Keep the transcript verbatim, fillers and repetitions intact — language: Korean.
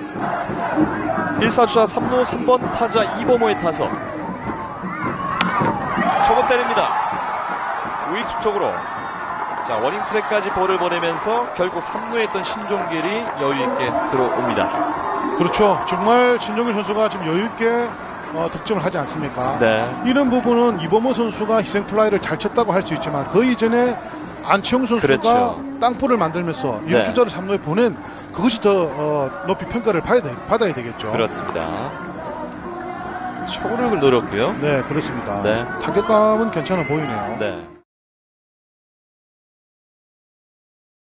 일 사주자 삼 루 삼 번 타자 이범호의 타석. 초구 때립니다. 우익수 쪽으로. 자, 워닝 트랙까지 볼을 보내면서 결국 삼 루에 있던 신종길이 여유있게 들어옵니다. 그렇죠. 정말 신종길 선수가 지금 여유있게 어, 득점을 하지 않습니까? 네. 이런 부분은 이범호 선수가 희생플라이를 잘 쳤다고 할 수 있지만 그 이전에 안치홍 선수가 그렇죠. 땅볼을 만들면서 네. 육주자를 삼 루에 보낸 그것이 더 어, 높이 평가를 받아야, 되, 받아야 되겠죠. 그렇습니다. 초구를 노렸고요. 네, 그렇습니다. 네. 타격감은 괜찮아 보이네요. 네.